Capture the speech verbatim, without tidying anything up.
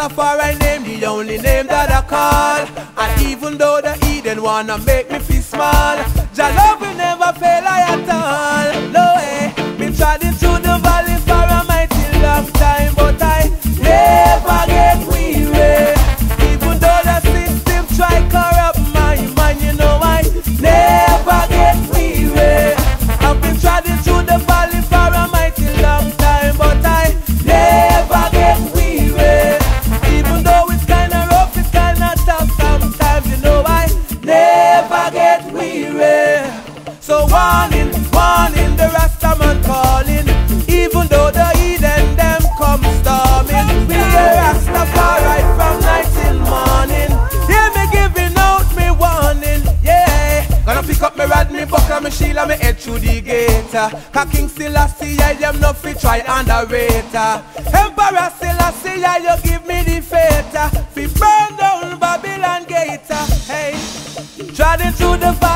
Rastafari name, the only name that I call. And even though the Eden wanna make me feel small, Jah love will never fail I at all. No way, been trotting through the valley for a mighty long time, but I never get weary. Even though the system try corrupt my mind, you know I never get weary. I've been trotting through the valley for a mighty long time, but I never get weary. Even though it's kinda rough, it's kinda tough sometimes, you know I never get weary. So warning, warning, the Rastaman calling. Even though the Eden them come storming, we a Rastafari from night till morning. Hear me giving out me warning, yeah. Gonna pick up me rod, me buckle, me shield and me head through the gate. Cause King Selassie, I them no fit try underrate. Emperor Selassie, I you give me the fate. Fi burn down Babylon gate, hey. Trotting through the